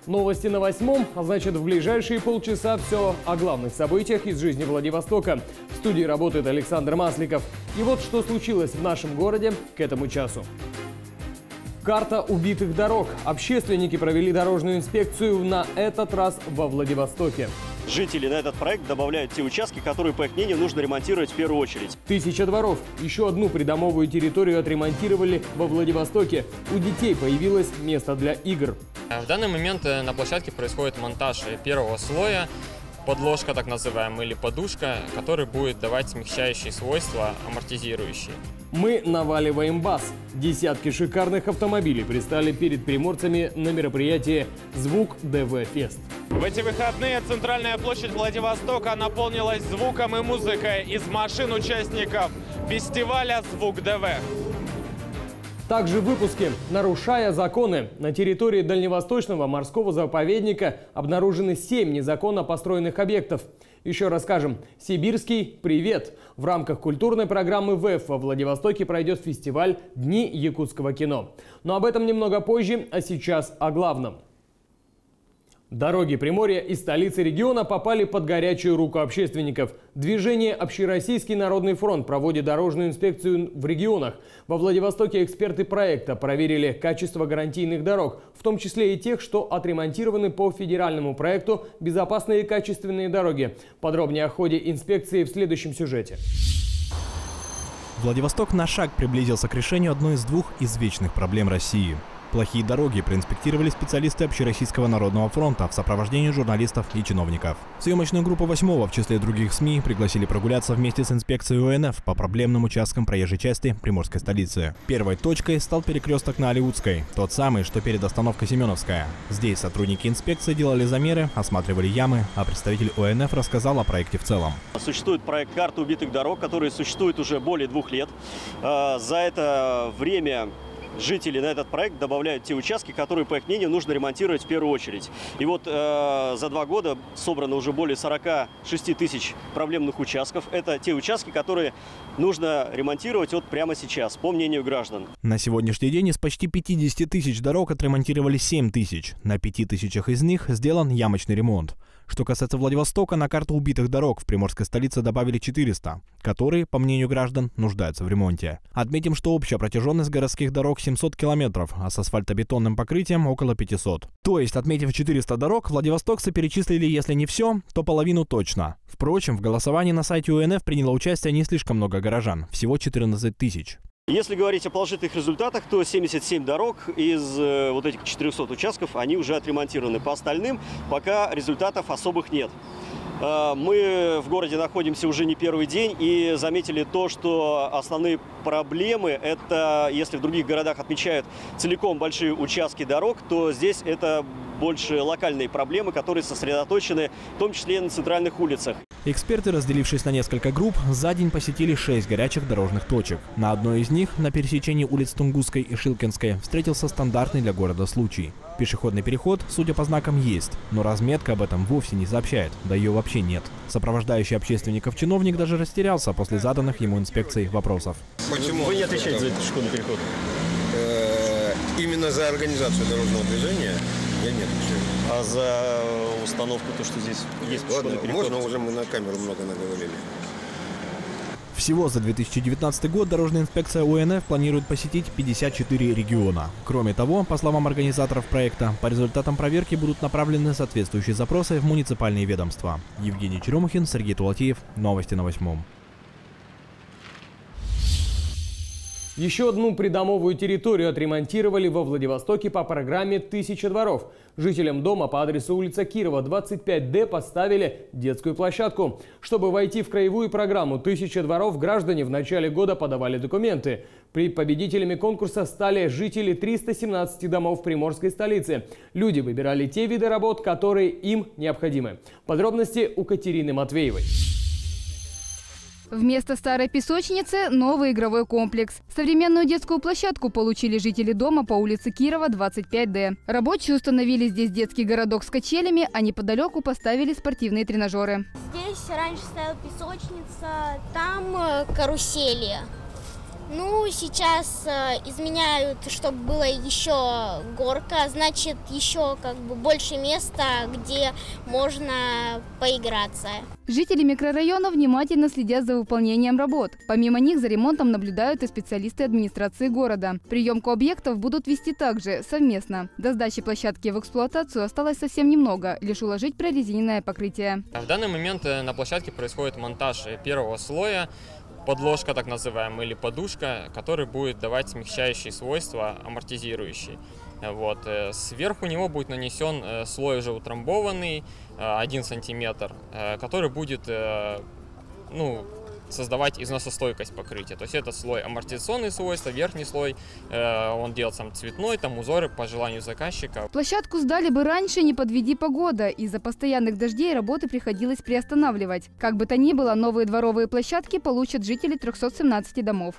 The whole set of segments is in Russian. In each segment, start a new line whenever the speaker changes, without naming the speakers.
Новости на 8-м, а значит в ближайшие полчаса все о главных событиях из жизни Владивостока. В студии работает Александр Масликов. И вот что случилось в нашем городе к этому часу. Карта убитых дорог. Общественники провели дорожную инспекцию на этот раз во Владивостоке.
Жители на этот проект добавляют те участки, которые, по их мнению, нужно ремонтировать в первую очередь.
1000 дворов. Еще одну придомовую территорию отремонтировали во Владивостоке. У детей появилось место для игр.
В данный момент на площадке происходит монтаж первого слоя, подложка так называемая или подушка, который будет давать смягчающие свойства, амортизирующие.
Мы наваливаем бас. Десятки шикарных автомобилей пристали перед приморцами на мероприятии «Звук ДВ Фест».
В эти выходные центральная площадь Владивостока наполнилась звуком и музыкой из машин участников фестиваля «Звук ДВ».
Также в выпуске «Нарушая законы». На территории Дальневосточного морского заповедника обнаружены 7 незаконно построенных объектов. Еще расскажем. Сибирский привет! В рамках культурной программы ВЭФ во Владивостоке пройдет фестиваль «Дни якутского кино». Но об этом немного позже, а сейчас о главном. Дороги Приморья и столицы региона попали под горячую руку общественников. Движение «Общероссийский народный фронт» проводит дорожную инспекцию в регионах. Во Владивостоке эксперты проекта проверили качество гарантийных дорог, в том числе и тех, что отремонтированы по федеральному проекту «Безопасные и качественные дороги». Подробнее о ходе инспекции в следующем сюжете.
Владивосток на шаг приблизился к решению одной из двух извечных проблем России. Плохие дороги проинспектировали специалисты Общероссийского народного фронта в сопровождении журналистов и чиновников. Съемочную группу 8-го в числе других СМИ пригласили прогуляться вместе с инспекцией УНФ по проблемным участкам проезжей части Приморской столицы. Первой точкой стал перекресток на Алиутской, тот самый, что перед остановкой Семеновская. Здесь сотрудники инспекции делали замеры, осматривали ямы, а представитель УНФ рассказал о проекте в целом.
Существует проект «Карта убитых дорог», который существует уже более 2 лет. За это время жители на этот проект добавляют те участки, которые, по их мнению, нужно ремонтировать в первую очередь. И вот за 2 года собрано уже более 46 тысяч проблемных участков. Это те участки, которые нужно ремонтировать вот прямо сейчас, по мнению граждан.
На сегодняшний день из почти 50 тысяч дорог отремонтировали 7 тысяч. На 5 тысячах из них сделан ямочный ремонт. Что касается Владивостока, на карту убитых дорог в приморской столице добавили 400, которые, по мнению граждан, нуждаются в ремонте. Отметим, что общая протяженность городских дорог 700 километров, а с асфальтобетонным покрытием около 500. То есть, отметив 400 дорог, владивостокцы перечислили, если не все, то половину точно. Впрочем, в голосовании на сайте УНФ приняло участие не слишком много горожан, всего 14 тысяч.
Если говорить о положительных результатах, то 77 дорог из вот этих 400 участков, они уже отремонтированы. По остальным пока результатов особых нет. Мы в городе находимся уже не первый день и заметили то, что основные проблемы – это, если в других городах отмечают целиком большие участки дорог, то здесь это больше локальные проблемы, которые сосредоточены в том числе и на центральных улицах.
Эксперты, разделившись на несколько групп, за день посетили 6 горячих дорожных точек. На одной из них, на пересечении улиц Тунгусской и Шилкинской, встретился стандартный для города случай. Пешеходный переход, судя по знакам, есть, но разметка об этом вовсе не сообщает, да ее вообще нет. Сопровождающий общественников чиновник даже растерялся после заданных ему инспекцией вопросов.
Почему? Вы не отвечаете за этот пешеходный переход?
Именно за организацию дорожного движения я не отвечаю.
А за установку, то, что здесь есть пешеходный переход?
Можно, уже мы на камеру много наговорили.
Всего за 2019 год дорожная инспекция УНФ планирует посетить 54 региона. Кроме того, по словам организаторов проекта, по результатам проверки будут направлены соответствующие запросы в муниципальные ведомства. Евгений Черемухин, Сергей Тулатиев. Новости на 8-м.
Еще одну придомовую территорию отремонтировали во Владивостоке по программе «1000 дворов». Жителям дома по адресу улица Кирова, 25Д поставили детскую площадку. Чтобы войти в краевую программу «1000 дворов», граждане в начале года подавали документы. Победителями конкурса стали жители 317 домов приморской столицы. Люди выбирали те виды работ, которые им необходимы. Подробности у Катерины Матвеевой.
Вместо старой песочницы – новый игровой комплекс. Современную детскую площадку получили жители дома по улице Кирова, 25Д. Рабочие установили здесь детский городок с качелями, а неподалеку поставили спортивные тренажеры.
Здесь раньше стояла песочница, там карусели. Ну, сейчас изменяют, чтобы было еще горка, значит, еще как бы больше места, где можно поиграться.
Жители микрорайона внимательно следят за выполнением работ. Помимо них за ремонтом наблюдают и специалисты администрации города. Приемку объектов будут вести также совместно. До сдачи площадки в эксплуатацию осталось совсем немного, лишь уложить прорезиненное покрытие.
В данный момент на площадке происходит монтаж первого слоя, подложка так называемая или подушка, который будет давать смягчающие свойства, амортизирующие. Вот. Сверху него будет нанесен слой уже утрамбованный, 1 сантиметр, который будет создавать износостойкость покрытия. То есть это слой амортизационные свойства, верхний слой, он делает сам цветной, там узоры по желанию заказчика.
Площадку сдали бы раньше, не подведи погода. Из-за постоянных дождей работы приходилось приостанавливать. Как бы то ни было, новые дворовые площадки получат жители 317 домов.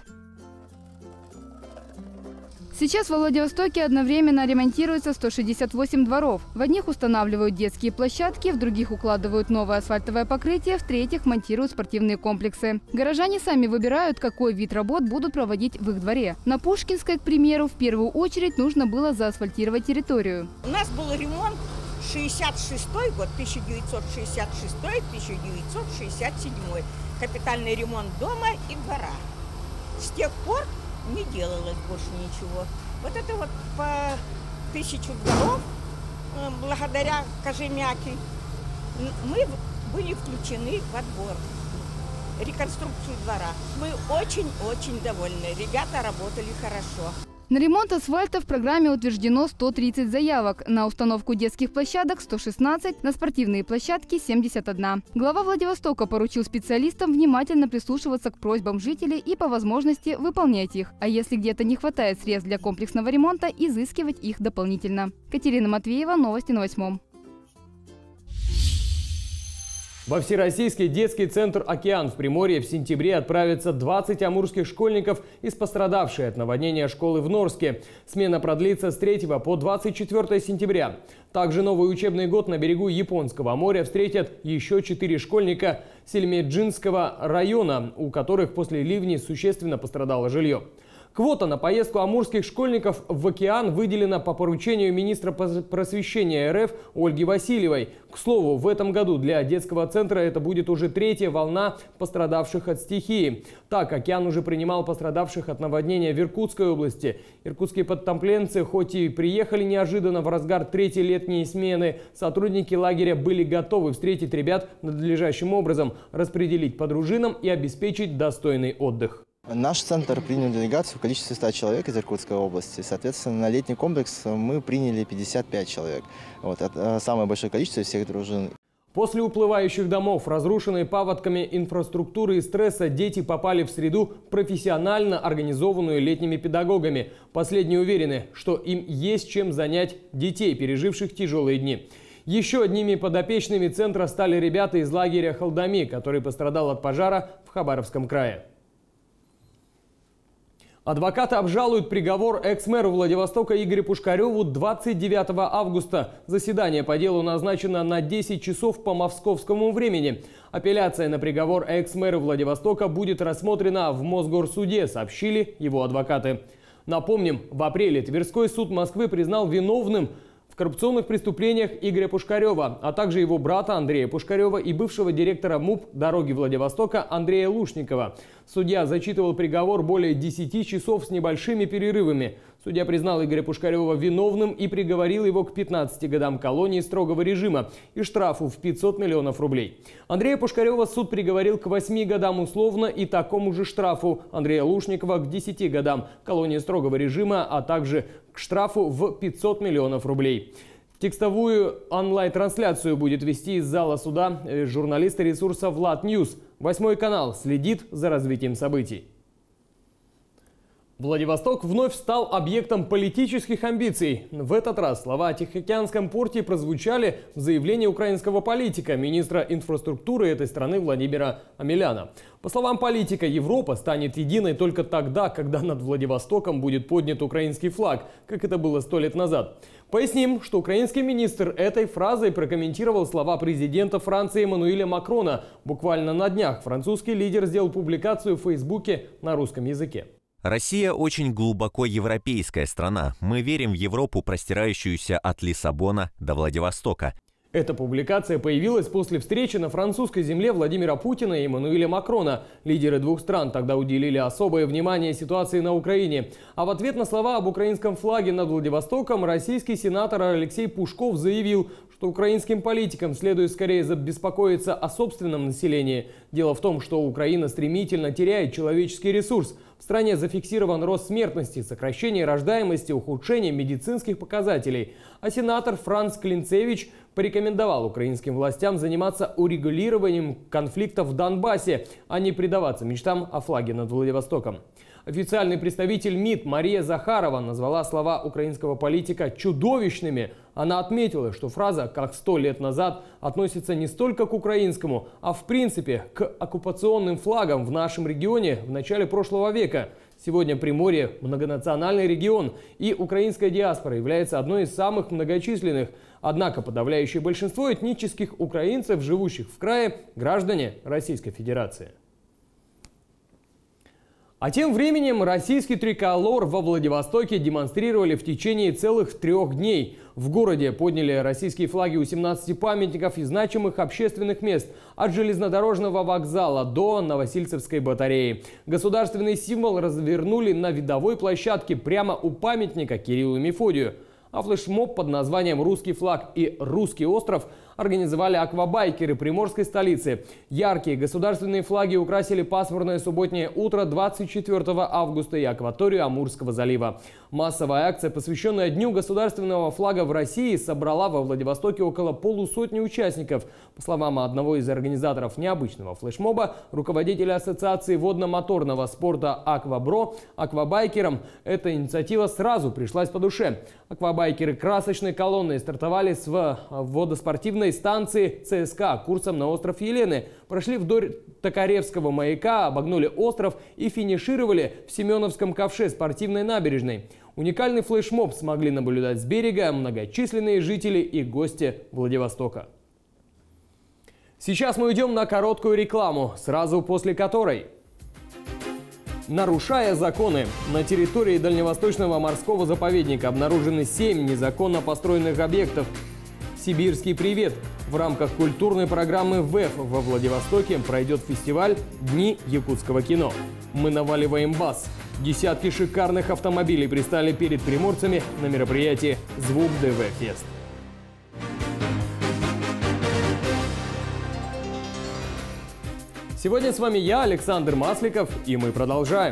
Сейчас во Владивостоке одновременно ремонтируется 168 дворов. В одних устанавливают детские площадки, в других укладывают новое асфальтовое покрытие, в третьих монтируют спортивные комплексы. Горожане сами выбирают, какой вид работ будут проводить в их дворе. На Пушкинской, к примеру, в первую очередь нужно было заасфальтировать территорию.
У нас был ремонт 66-й год, 1966-1967. Капитальный ремонт дома и двора. С тех пор не делалось больше ничего. Вот это вот по 1000 дворов, благодаря Кожемяке, мы были включены во двор, реконструкцию двора. Мы очень-очень довольны. Ребята работали хорошо.
На ремонт асфальта в программе утверждено 130 заявок, на установку детских площадок 116, на спортивные площадки 71. Глава Владивостока поручил специалистам внимательно прислушиваться к просьбам жителей и по возможности выполнять их. А если где-то не хватает средств для комплексного ремонта, изыскивать их дополнительно. Катерина Матвеева, новости на 8.
Во Всероссийский детский центр «Океан» в Приморье в сентябре отправится 20 амурских школьников из пострадавшей от наводнения школы в Норске. Смена продлится с 3 по 24 сентября. Также новый учебный год на берегу Японского моря встретят еще 4 школьника Сельмеджинского района, у которых после ливней существенно пострадало жилье. Квота на поездку амурских школьников в океан выделена по поручению министра просвещения РФ Ольги Васильевой. К слову, в этом году для детского центра это будет уже 3-я волна пострадавших от стихии. Так, океан уже принимал пострадавших от наводнения в Иркутской области. Иркутские подтопленцы, хоть и приехали неожиданно в разгар 3-й летней смены, сотрудники лагеря были готовы встретить ребят надлежащим образом, распределить по дружинам и обеспечить достойный отдых.
Наш центр принял делегацию в количестве 100 человек из Иркутской области. Соответственно, на летний комплекс мы приняли 55 человек. Вот, это самое большое количество всех дружин.
После уплывающих домов, разрушенной паводками инфраструктуры и стресса, дети попали в среду, профессионально организованную летними педагогами. Последние уверены, что им есть чем занять детей, переживших тяжелые дни. Еще одними подопечными центра стали ребята из лагеря Халдами, который пострадал от пожара в Хабаровском крае. Адвокаты обжалуют приговор экс-мэру Владивостока Игорю Пушкареву 29 августа. Заседание по делу назначено на 10 часов по московскому времени. Апелляция на приговор экс-мэра Владивостока будет рассмотрена в Мосгорсуде, сообщили его адвокаты. Напомним, в апреле Тверской суд Москвы признал виновным в коррупционных преступлениях Игоря Пушкарева, а также его брата Андрея Пушкарева и бывшего директора МУП «Дороги Владивостока» Андрея Лушникова. Судья зачитывал приговор более 10 часов с небольшими перерывами. Судья признал Игоря Пушкарева виновным и приговорил его к 15 годам колонии строгого режима и штрафу в 500 миллионов рублей. Андрея Пушкарева суд приговорил к 8 годам условно и такому же штрафу. Андрея Лушникова к 10 годам колонии строгого режима, а также к штрафу в 500 миллионов рублей. Текстовую онлайн-трансляцию будет вести из зала суда журналисты ресурса Влад Ньюс. 8 канал следит за развитием событий. Владивосток вновь стал объектом политических амбиций. В этот раз слова о Тихоокеанском порте прозвучали в заявлении украинского политика, министра инфраструктуры этой страны Владимира Омеляна. По словам политика, Европа станет единой только тогда, когда над Владивостоком будет поднят украинский флаг, как это было 100 лет назад. Поясним, что украинский министр этой фразой прокомментировал слова президента Франции Эммануэля Макрона. Буквально на днях французский лидер сделал публикацию в Фейсбуке на русском языке.
Россия очень глубоко европейская страна. Мы верим в Европу, простирающуюся от Лиссабона до Владивостока.
Эта публикация появилась после встречи на французской земле Владимира Путина и Эммануэля Макрона. Лидеры двух стран тогда уделили особое внимание ситуации на Украине. А в ответ на слова об украинском флаге над Владивостоком российский сенатор Алексей Пушков заявил, что украинским политикам следует скорее забеспокоиться о собственном населении. Дело в том, что Украина стремительно теряет человеческий ресурс. В стране зафиксирован рост смертности, сокращение рождаемости, ухудшение медицинских показателей. А сенатор Франц Клинцевич порекомендовал украинским властям заниматься урегулированием конфликтов в Донбассе, а не предаваться мечтам о флаге над Владивостоком. Официальный представитель МИД Мария Захарова назвала слова украинского политика чудовищными. Она отметила, что фраза «как 100 лет назад» относится не столько к украинскому, а в принципе к оккупационным флагам в нашем регионе в начале прошлого века. Сегодня Приморье – многонациональный регион, и украинская диаспора является одной из самых многочисленных. Однако подавляющее большинство этнических украинцев, живущих в крае, граждане Российской Федерации. А тем временем российский триколор во Владивостоке демонстрировали в течение целых 3 дней. В городе подняли российские флаги у 17 памятников и значимых общественных мест, от железнодорожного вокзала до Новосильцевской батареи. Государственный символ развернули на видовой площадке прямо у памятника Кириллу и Мефодию. А флешмоб под названием «Русский флаг» и «Русский остров» организовали аквабайкеры приморской столицы. Яркие государственные флаги украсили пасмурное субботнее утро 24 августа и акваторию Амурского залива. Массовая акция, посвященная Дню государственного флага в России, собрала во Владивостоке около полусотни участников. По словам одного из организаторов необычного флешмоба, руководителя Ассоциации водно-моторного спорта «Аквабро», аквабайкерам эта инициатива сразу пришлась по душе. Аквабайкеры красочной колонной стартовали с водоспортивной станции ЦСКА курсом на остров Елены, прошли вдоль Токаревского маяка, обогнули остров и финишировали в Семеновском ковше спортивной набережной. Уникальный флешмоб смогли наблюдать с берега многочисленные жители и гости Владивостока. Сейчас мы идем на короткую рекламу, сразу после которой... Нарушая законы, на территории Дальневосточного морского заповедника обнаружены 7 незаконно построенных объектов. Сибирский привет! В рамках культурной программы ВЭФ во Владивостоке пройдет фестиваль «Дни якутского кино». Мы наваливаем бас. Десятки шикарных автомобилей пристали перед приморцами на мероприятии «Звук ДВ Фест». Сегодня с вами я, Александр Масликов, и мы продолжаем.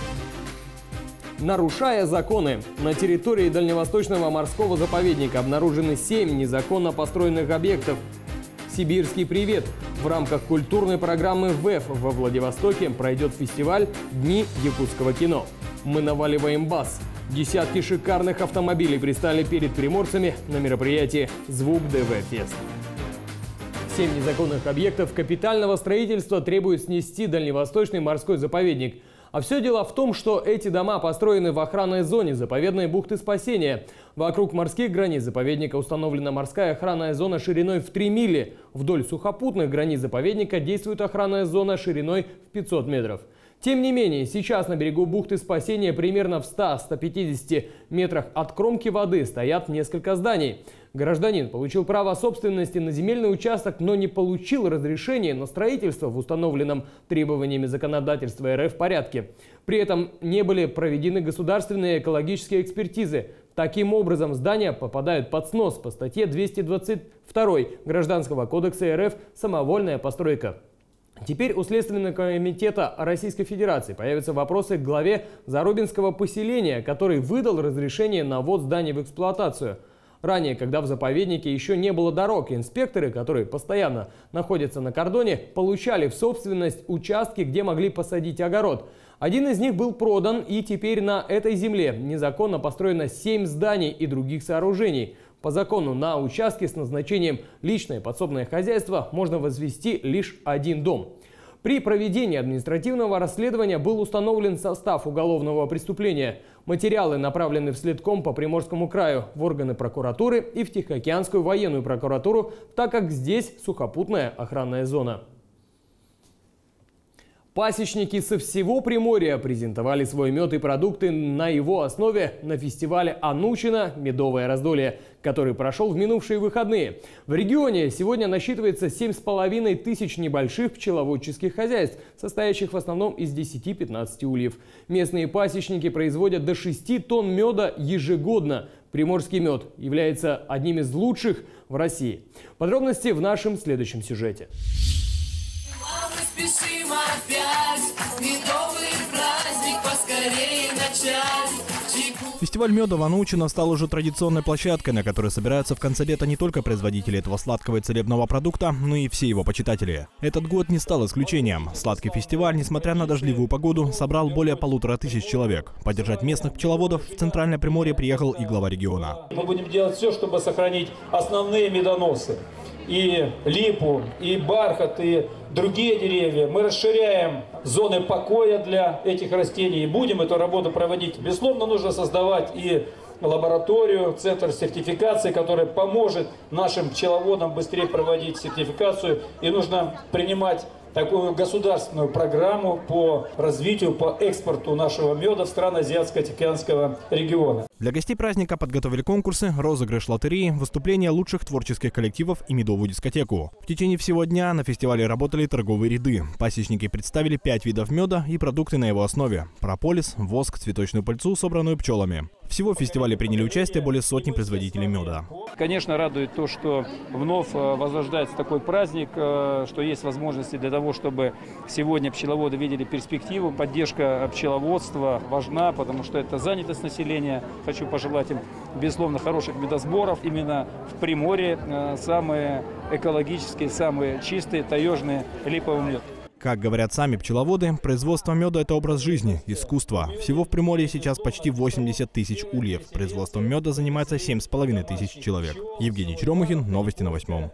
Нарушая законы, на территории Дальневосточного морского заповедника обнаружены 7 незаконно построенных объектов. Сибирский привет! В рамках культурной программы ВЭФ во Владивостоке пройдет фестиваль «Дни якутского кино». Мы наваливаем бас. Десятки шикарных автомобилей пристали перед приморцами на мероприятии «Звук ДВ Фест». 7 незаконных объектов капитального строительства требует снести Дальневосточный морской заповедник. А все дело в том, что эти дома построены в охранной зоне заповедной бухты Спасения. Вокруг морских границ заповедника установлена морская охранная зона шириной в 3 мили. Вдоль сухопутных границ заповедника действует охранная зона шириной в 500 метров. Тем не менее, сейчас на берегу бухты Спасения примерно в 100-150 метрах от кромки воды стоят несколько зданий. Гражданин получил право собственности на земельный участок, но не получил разрешения на строительство в установленном требованиями законодательства РФ порядке. При этом не были проведены государственные экологические экспертизы. Таким образом, здания попадают под снос по статье 222 Гражданского кодекса РФ «Самовольная постройка». Теперь у Следственного комитета Российской Федерации появятся вопросы к главе Зарубинского поселения, который выдал разрешение на ввод зданий в эксплуатацию. Ранее, когда в заповеднике еще не было дорог, инспекторы, которые постоянно находятся на кордоне, получали в собственность участки, где могли посадить огород. Один из них был продан, и теперь на этой земле незаконно построено 7 зданий и других сооружений. По закону на участке с назначением «личное подсобное хозяйство» можно возвести лишь один дом. При проведении административного расследования был установлен состав уголовного преступления. Материалы направлены в следком по Приморскому краю, в органы прокуратуры и в Тихоокеанскую военную прокуратуру, так как здесь сухопутная охранная зона. Пасечники со всего Приморья презентовали свой мед и продукты на его основе на фестивале «Анучино. Медовое раздолье», который прошел в минувшие выходные. В регионе сегодня насчитывается 7,5 тысяч небольших пчеловодческих хозяйств, состоящих в основном из 10-15 ульев. Местные пасечники производят до 6 тонн меда ежегодно. Приморский мед является одним из лучших в России. Подробности в нашем следующем сюжете.
Спешим опять, медовый праздник поскорее начать.
Фестиваль меда в Анучино стал уже традиционной площадкой, на которой собираются в конце лета не только производители этого сладкого и целебного продукта, но и все его почитатели. Этот год не стал исключением. Сладкий фестиваль, несмотря на дождливую погоду, собрал более 1500 человек. Поддержать местных пчеловодов в Центральное Приморье приехал и глава региона.
Мы будем делать все, чтобы сохранить основные медоносы. И липу, и бархат, и другие деревья. Мы расширяем зоны покоя для этих растений и будем эту работу проводить. Безусловно, нужно создавать и лабораторию, центр сертификации, который поможет нашим пчеловодам быстрее проводить сертификацию. И нужно принимать такую государственную программу по развитию, по экспорту нашего меда в страны Азиатско-Тихоокеанского региона.
Для гостей праздника подготовили конкурсы, розыгрыш лотереи, выступления лучших творческих коллективов и медовую дискотеку. В течение всего дня на фестивале работали торговые ряды. Пасечники представили 5 видов меда и продукты на его основе. Прополис, воск, цветочную пыльцу, собранную пчелами. Всего в фестивале приняли участие более сотни производителей меда.
Конечно, радует то, что вновь возрождается такой праздник, что есть возможности для того, чтобы сегодня пчеловоды видели перспективу. Поддержка пчеловодства важна, потому что это занятость населения. Хочу пожелать им, безусловно, хороших медосборов. Именно в Приморье самые экологические, самые чистые, таежные липовый мед.
Как говорят сами пчеловоды, производство меда – это образ жизни, искусство. Всего в Приморье сейчас почти 80 тысяч ульев. Производством меда занимается 7,5 тысяч человек. Евгений Черемухин, новости на 8.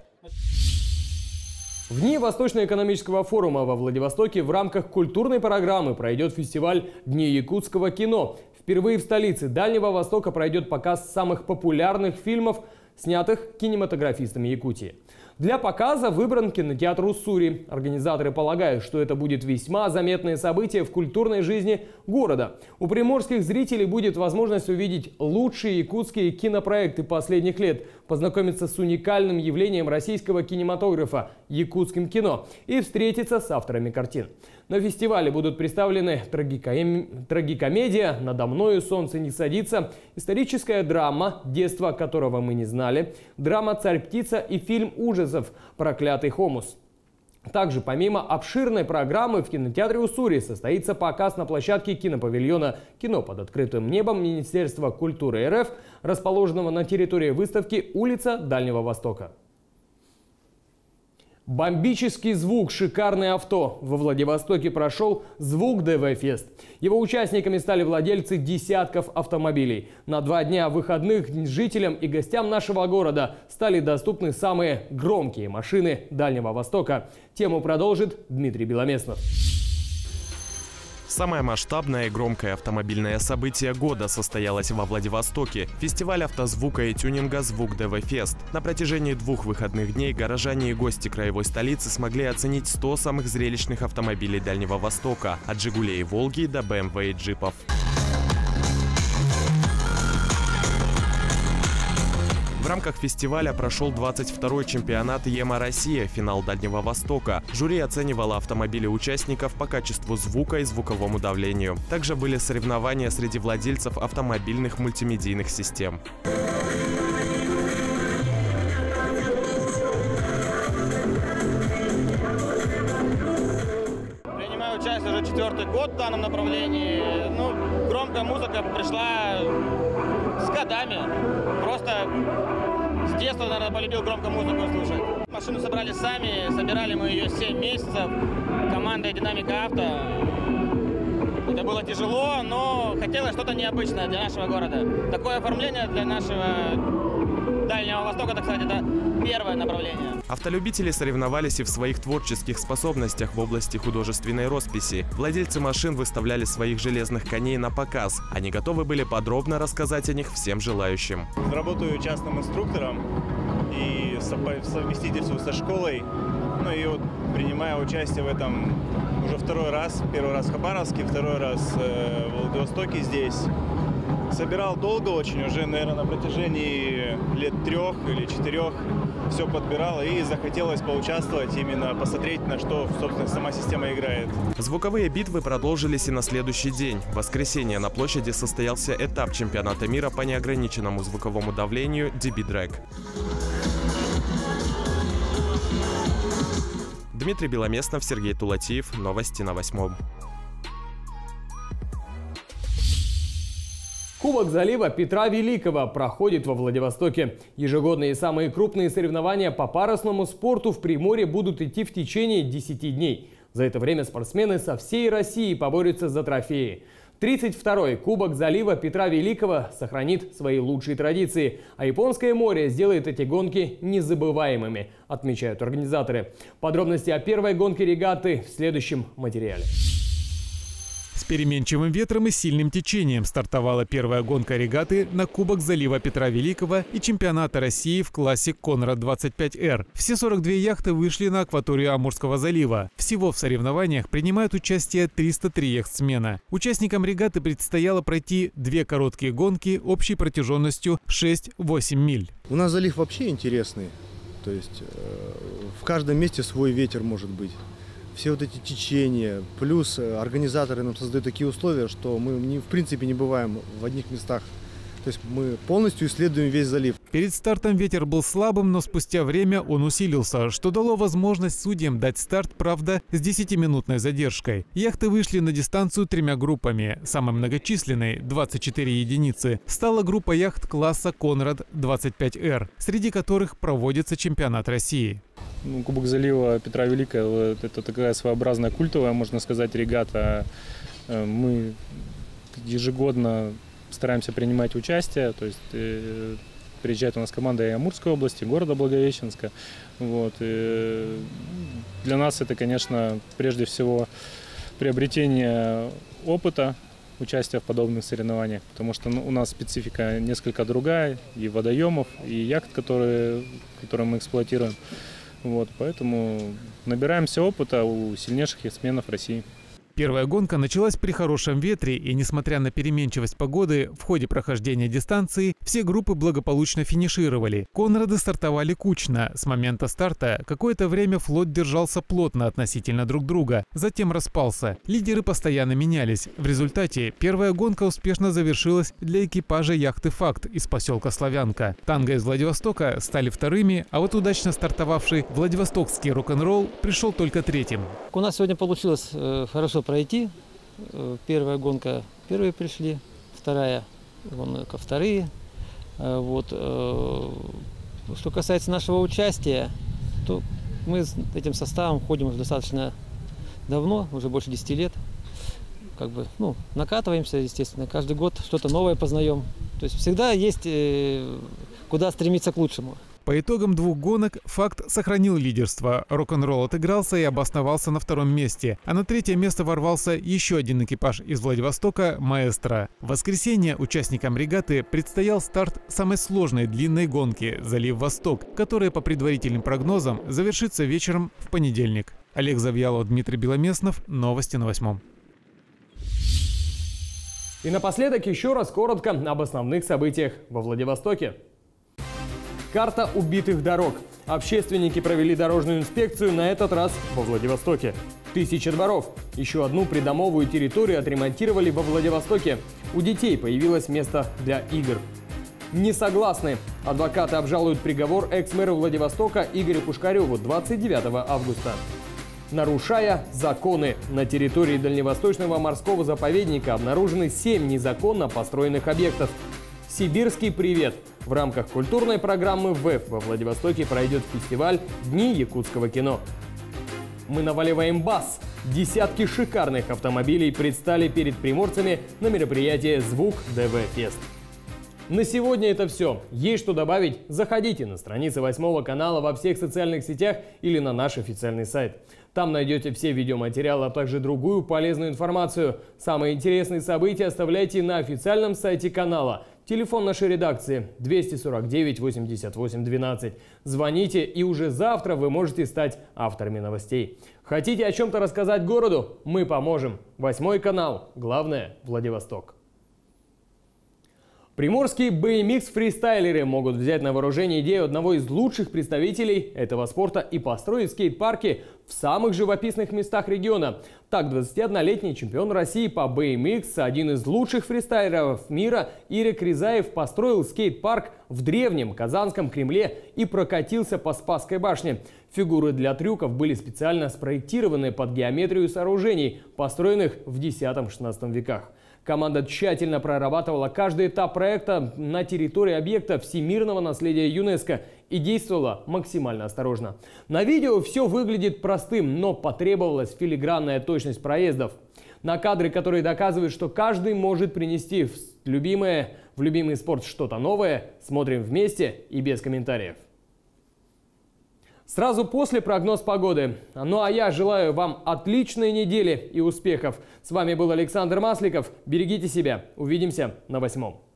В дни Восточно-экономического форума во Владивостоке в рамках культурной программы пройдет фестиваль «Дни якутского кино». Впервые в столице Дальнего Востока пройдет показ самых популярных фильмов, снятых кинематографистами Якутии. Для показа выбран кинотеатр «Уссури». Организаторы полагают, что это будет весьма заметное событие в культурной жизни города. У приморских зрителей будет возможность увидеть лучшие якутские кинопроекты последних лет, познакомиться с уникальным явлением российского кинематографа – якутским кино и встретиться с авторами картин. На фестивале будут представлены трагикомедия «Надо мною солнце не садится», историческая драма «Детство которого мы не знали», драма «Царь-птица» и фильм ужасов «Проклятый хомус». Также помимо обширной программы в кинотеатре «Уссури» состоится показ на площадке кинопавильона «Кино под открытым небом» Министерства культуры РФ, расположенного на территории выставки «Улица Дальнего Востока». Бомбический звук, шикарное авто. Во Владивостоке прошел «Звук ДВ Фест». Его участниками стали владельцы десятков автомобилей. На 2 дня выходных жителям и гостям нашего города стали доступны самые громкие машины Дальнего Востока. Тему продолжит Дмитрий Беломеснов.
Самое масштабное и громкое автомобильное событие года состоялось во Владивостоке. Фестиваль автозвука и тюнинга «Звук ДВ Фест». На протяжении 2 выходных дней горожане и гости краевой столицы смогли оценить 100 самых зрелищных автомобилей Дальнего Востока. От «Жигулей» и «Волги» до БМВ и джипов. В рамках фестиваля прошел 22-й чемпионат ЕМА Россия, финал Дальнего Востока. Жюри оценивало автомобили участников по качеству звука и звуковому давлению. Также были соревнования среди владельцев автомобильных мультимедийных систем.
Принимаю участие уже 4-й год в данном направлении. Громкая музыка пришла с годами. Просто с детства, наверное, полюбил громкую музыку слушать. Машину собрали сами, собирали мы ее 7 месяцев. Команда «Динамика Авто». Это было тяжело, но хотелось что-то необычное для нашего города. Такое оформление для нашего Дальнего Востока, так сказать, это первое направление.
Автолюбители соревновались и в своих творческих способностях в области художественной росписи. Владельцы машин выставляли своих железных коней на показ. Они готовы были подробно рассказать о них всем желающим.
Работаю частным инструктором и совместительствую со школой. И принимая участие в этом уже второй раз. Первый раз в Хабаровске, второй раз в Владивостоке здесь. Собирал долго очень, уже, наверное, на протяжении лет 3 или 4 все подбирал и захотелось поучаствовать, именно посмотреть, на что, собственно, сама система играет.
Звуковые битвы продолжились и на следующий день. В воскресенье на площади состоялся этап чемпионата мира по неограниченному звуковому давлению DB Drag. Дмитрий Беломеснов, Сергей Тулатиев. Новости на 8.
Кубок залива Петра Великого проходит во Владивостоке. Ежегодные самые крупные соревнования по парусному спорту в Приморье будут идти в течение 10 дней. За это время спортсмены со всей России поборются за трофеи. 32-й Кубок залива Петра Великого сохранит свои лучшие традиции, а Японское море сделает эти гонки незабываемыми, отмечают организаторы. Подробности о первой гонке регаты в следующем материале.
С переменчивым ветром и сильным течением стартовала первая гонка регаты на Кубок залива Петра Великого и чемпионата России в классе Конрад 25Р. Все 42 яхты вышли на акваторию Амурского залива. Всего в соревнованиях принимают участие 303 яхтсмена. Участникам регаты предстояло пройти 2 короткие гонки общей протяженностью 6-8 миль.
У нас залив вообще интересный. То есть в каждом месте свой ветер может быть. Все вот эти течения, плюс организаторы нам создают такие условия, что мы в принципе не бываем в одних местах. То есть мы полностью исследуем весь залив.
Перед стартом ветер был слабым, но спустя время он усилился, что дало возможность судьям дать старт, правда, с 10-минутной задержкой. Яхты вышли на дистанцию 3 группами. Самой многочисленной, 24 единицы, стала группа яхт класса Конрад 25Р, среди которых проводится чемпионат России.
Кубок залива Петра Великого – это такая своеобразная культовая, можно сказать, регата. Мы ежегодно стараемся принимать участие, то есть приезжает у нас команда и Амурской области, города Благовещенска. Вот. И для нас это, конечно, прежде всего приобретение опыта участия в подобных соревнованиях, потому что у нас специфика несколько другая, и водоемов, и яхт, которые мы эксплуатируем. Вот, поэтому набираемся опыта у сильнейших яхтсменов России.
Первая гонка началась при хорошем ветре, и несмотря на переменчивость погоды, в ходе прохождения дистанции все группы благополучно финишировали. Конрады стартовали кучно. С момента старта какое-то время флот держался плотно относительно друг друга, затем распался. Лидеры постоянно менялись. В результате первая гонка успешно завершилась для экипажа яхты «Факт» из поселка Славянка. «Танго» из Владивостока стали вторыми, а вот удачно стартовавший владивостокский рок-н-ролл пришел только 3-м.
У нас сегодня получилось хорошо пройти. Первая гонка первые пришли, вторая гонка вторые. Вот. Что касается нашего участия, то мы с этим составом ходим уже достаточно давно, уже больше 10 лет. Как бы, накатываемся, естественно, каждый год что-то новое познаем. То есть всегда есть куда стремиться к лучшему.
По итогам 2 гонок «Факт» сохранил лидерство. Рок-н-ролл отыгрался и обосновался на 2-м месте. А на 3-е место ворвался еще один экипаж из Владивостока «Маэстро». В воскресенье участникам регаты предстоял старт самой сложной длинной гонки «Залив Восток», которая, по предварительным прогнозам, завершится вечером в понедельник. Олег Завьялов, Дмитрий Беломеснов. Новости на 8.
И напоследок еще раз коротко об основных событиях во Владивостоке. Карта убитых дорог. Общественники провели дорожную инспекцию, на этот раз во Владивостоке. 1000 дворов. Еще одну придомовую территорию отремонтировали во Владивостоке. У детей появилось место для игр. Не согласны. Адвокаты обжалуют приговор экс-мэра Владивостока Игорю Пушкареву 29 августа. Нарушая законы. На территории Дальневосточного морского заповедника обнаружены 7 незаконно построенных объектов. Сибирский привет! В рамках культурной программы ВЭФ во Владивостоке пройдет фестиваль «Дни якутского кино». Мы наваливаем бас! Десятки шикарных автомобилей предстали перед приморцами на мероприятии «Звук ДВ Фест». На сегодня это все. Есть что добавить? Заходите на страницы 8 канала во всех социальных сетях или на наш официальный сайт. Там найдете все видеоматериалы, а также другую полезную информацию. Самые интересные события оставляйте на официальном сайте канала. Телефон нашей редакции 249 88 12. Звоните, и уже завтра вы можете стать авторами новостей. Хотите о чем-то рассказать городу? Мы поможем. 8 канал. Главное – Владивосток. Приморские BMX-фристайлеры могут взять на вооружение идею одного из лучших представителей этого спорта и построить скейт-парки в самых живописных местах региона. Так, 21-летний чемпион России по BMX, один из лучших фристайлеров мира, Ирек Ризаев построил скейт-парк в древнем Казанском Кремле и прокатился по Спасской башне. Фигуры для трюков были специально спроектированы под геометрию сооружений, построенных в X-XVI веках. Команда тщательно прорабатывала каждый этап проекта на территории объекта всемирного наследия ЮНЕСКО и действовала максимально осторожно. На видео все выглядит простым, но потребовалась филигранная точность проездов. На кадры, которые доказывают, что каждый может принести в любимый спорт что-то новое, смотрим вместе и без комментариев. Сразу после прогноз погоды. Ну а я желаю вам отличной недели и успехов. С вами был Александр Масликов. Берегите себя. Увидимся на 8.